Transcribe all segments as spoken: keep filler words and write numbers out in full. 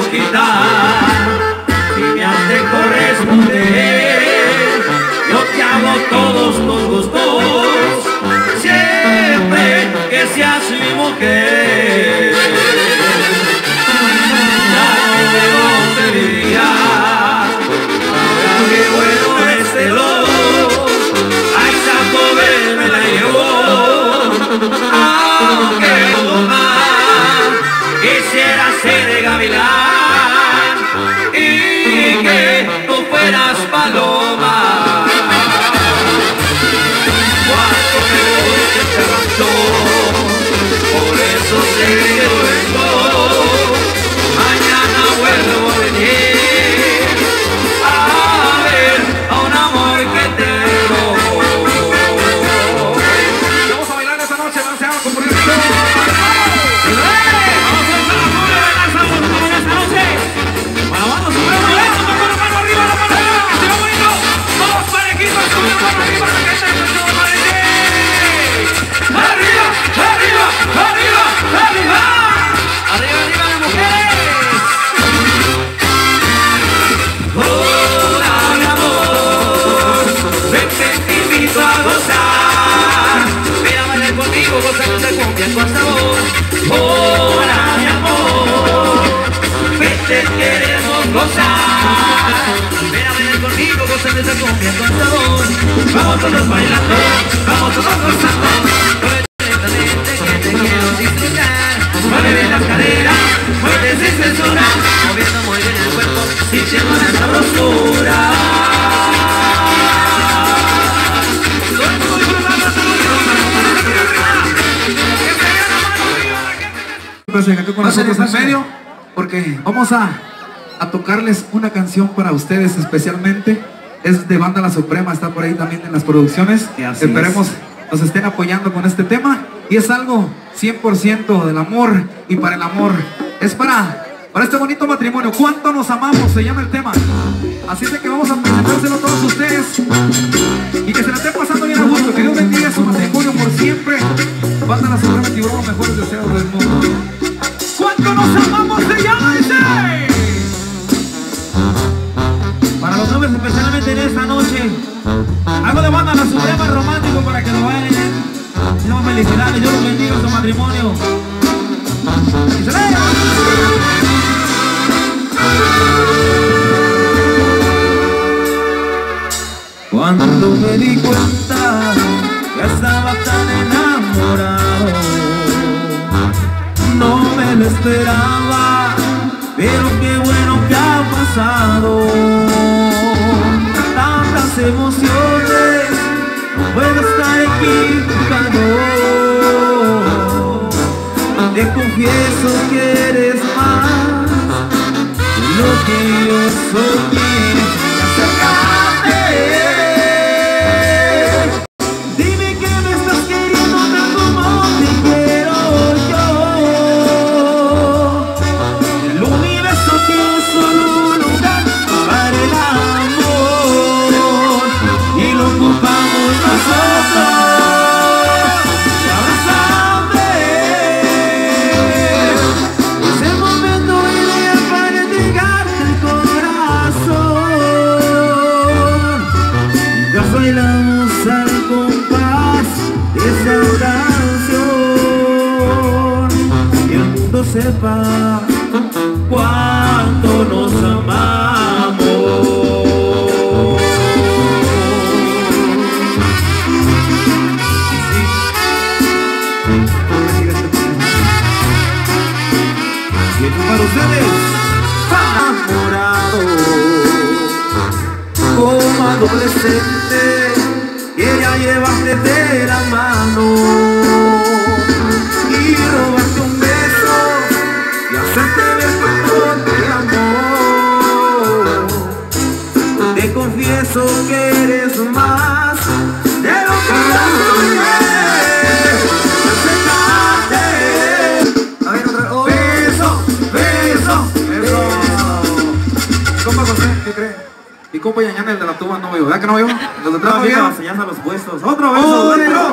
quitar. Si me has de corresponder, yo te hago todos los gustos, siempre que seas mi mujer. Nadie de dónde vivías, ahora que bueno este lobo, a esa joven me la llevó. Aunque tu mamá quisiera ser de gavilán y que tú fueras paloma, cuando me guste este rancho, por eso sé que vengo, mañana vuelvo a venir a ver a un amor que tengo. Vamos a bailar esta noche, no se hagan con poner. Hola mi amor, vete, queremos gozar. Ven a bailar conmigo, gozando esa cumbia con sabor. Vamos todos bailando, vamos todos gozando, lentamente que te quiero disfrutar. Mueve bien las caderas, mueve sin censura, moviendo muy bien el cuerpo, sintiendo la sabrosura. Aquí con nosotros en medio, porque vamos a, a tocarles una canción para ustedes especialmente. Es de Banda La Suprema, está por ahí también en las producciones. Esperemos nos estén apoyando con este tema. Y es algo cien por ciento del amor y para el amor. Es para, para este bonito matrimonio. ¿Cuánto nos amamos? Se llama el tema. Así es de que vamos a presentárselo a todos ustedes. Y que se la estén pasando bien a gusto. Que Dios bendiga su matrimonio por siempre. Banda La Suprema, Tiburón, los mejores deseos del mundo. ¿Cuánto nos amamos? Se llama ese. Para los novios especialmente en esta noche, algo de Banda La Suprema romántico para que lo bailen. No, felicidades, Dios los bendiga en su matrimonio. ¡Y se ve! Cuando me di cuenta que estaba tan enamorado, no me lo esperaba, pero qué bueno que ha pasado. Tantas emociones, no puedo estar equivocado. Te confieso que eres más de lo que yo soñé. Acércate, dime que me estás queriendo tanto como te quiero yo. El universo tiene solo un lugar para el amor y lo ocupamos nosotros. Y abrázame, es el momento ideal para entregarte el corazón. Mientras bailamos al compás de esa canción, y el mundo sepa cuánto nos amamos. Y para ustedes, enamorado como adolescente, quería llevarte de la mano y robarte un beso y hacerte ver cuánto te amo. Te confieso que eres más de lo que yo soñé. Acércate. A ver, otra vez. Oh. Beso, beso, beso. ¿Cómo José? ¿Qué cree? Mi compa Yañana, el de la tuba, no veo. ¿Verdad que no veo? Los de atrás no veo. Enseñanza a los puestos. Otro beso. Otro,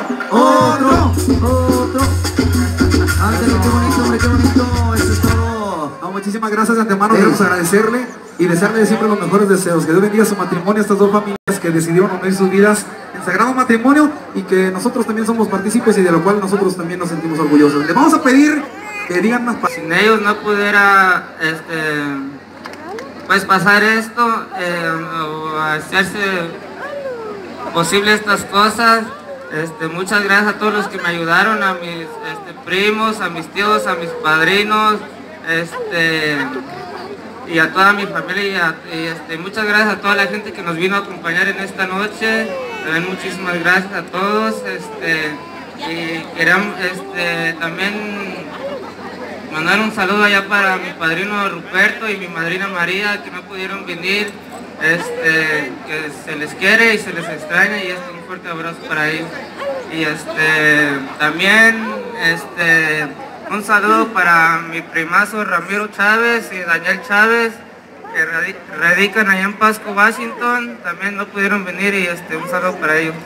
otro, otro. Ándale, qué bonito, hombre, qué bonito. Eso es todo. No, muchas muchísimas gracias de antemano. Queremos agradecerle y desearle siempre los mejores deseos. Que Dios bendiga su matrimonio, estas dos familias que decidieron unir sus vidas en sagrado matrimonio y que nosotros también somos partícipes y de lo cual nosotros también nos sentimos orgullosos. Le vamos a pedir que digan más. Sin ellos no pudiera este, pues pasar esto eh, o hacerse posible estas cosas. Este, muchas gracias a todos los que me ayudaron, a mis este, primos, a mis tíos, a mis padrinos, este, y a toda mi familia y, a, y este, muchas gracias a toda la gente que nos vino a acompañar en esta noche. También muchísimas gracias a todos, este, y queremos este, también mandar un saludo allá para mi padrino Ruperto y mi madrina María, que no pudieron venir, este, que se les quiere y se les extraña, y este, un fuerte abrazo para ellos. Y este, también este, un saludo para mi primazo Ramiro Chávez y Daniel Chávez, que radican allá en Pasco, Washington. También no pudieron venir y este, un saludo para ellos.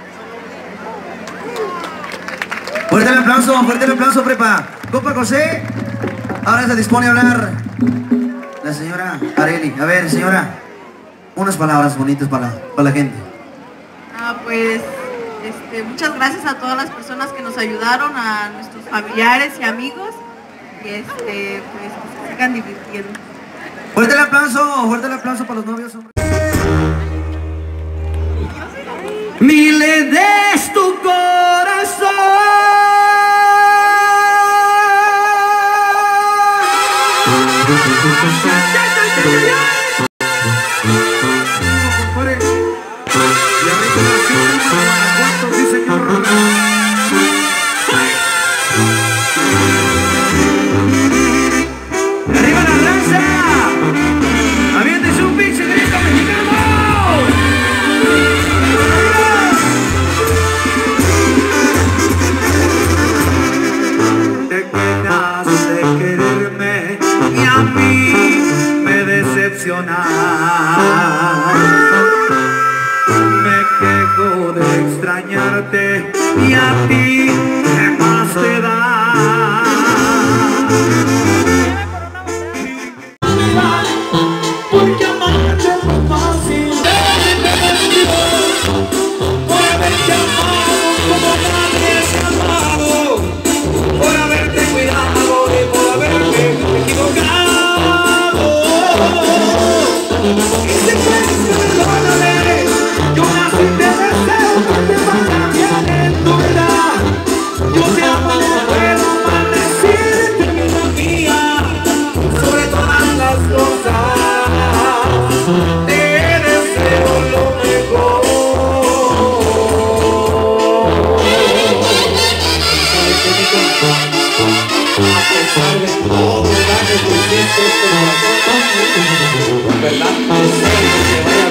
Fuerte el aplauso, fuerte el aplauso, prepa. Compa José, ahora se dispone a hablar la señora Areli. A ver, señora, unas palabras bonitas para, para la gente. Ah, pues, este, muchas gracias a todas las personas que nos ayudaron, a nuestros familiares y amigos, y este, pues, que se sigan divirtiendo. Fuerte el aplauso, fuerte el aplauso para los novios, hombre. Ni le des tu corazón. ¡Arriba la raza! ¡Aviéntese un pinche grito mexicano! Te quedas de quererme y a mí me decepcionas. Me quejo de extrañarte y a ti ¿qué más te da? Porque amarte es muy fácil, por haberte amado como nadie se ha amado, por haberte cuidado y por haberme equivocado. Y si quieres perdóname, yo nací te deseo que te vaya bien en tu vida. Yo te amo, no puedo maldecirte, vida mía, sobre todas las cosas. Te deseo lo mejor. A pesar de todo el daño que hiciste este corazón, ¿verdad? Deseo que te vaya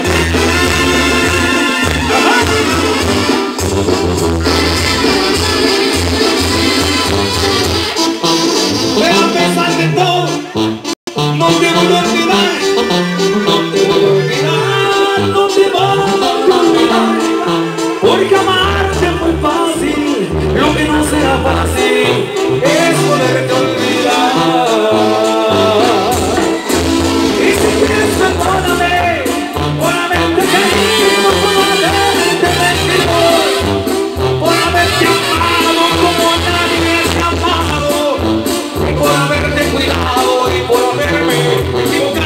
bien. Pero a pesar de todo, no te voy a olvidar. No te voy a olvidar, no te voy a olvidar. Porque amarte es muy fácil, lo que no será fácil es poderte olvidar. Y si quieres perdóname por haberte querido, por haberte mentido, por haberte amado como nadie te ha amado, y por haberte cuidado y por haberme equivocado.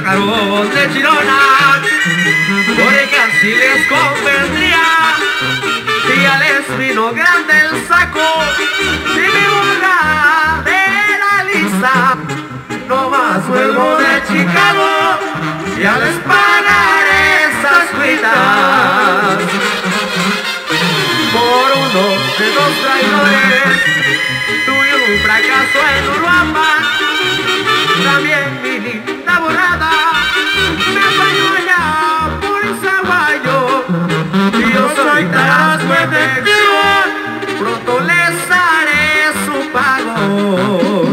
pájaros de Chirona, porque así les convendría. Y ya les vino grande el saco y mi burra de la lisa. No más vuelvo de Chicago, ya les pagaré esas cuitas. Por uno de dos traidores tuve un fracaso en Uruapan. También mi linda borrada me falló allá por Zaguayo. Y yo soy Tarasco efectivo, pronto les haré su pago.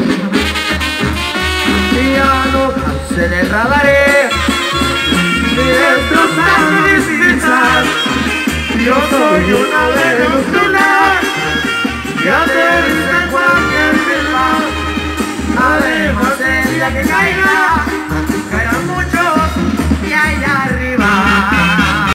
Y ya no se les radaré ni destrozar mis cinzas. Yo soy una de los lunas que aterriza en cualquier ciudad. Además el día que caiga, caerán muchos y allá arriba.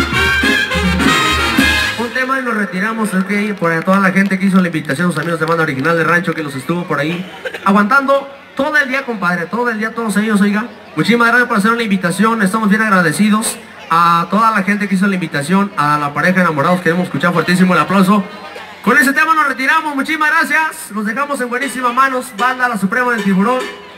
Un tema y nos retiramos, es que por toda la gente que hizo la invitación, los amigos de Banda Original de Rancho que los estuvo por ahí aguantando todo el día, compadre, todo el día, todos ellos, oiga. Muchísimas gracias por hacer una invitación, estamos bien agradecidos. A toda la gente que hizo la invitación, a la pareja de enamorados, queremos escuchar fuertísimo el aplauso. Con ese tema nos retiramos, muchísimas gracias. Nos dejamos en buenísimas manos. Banda La Suprema del Tiburón.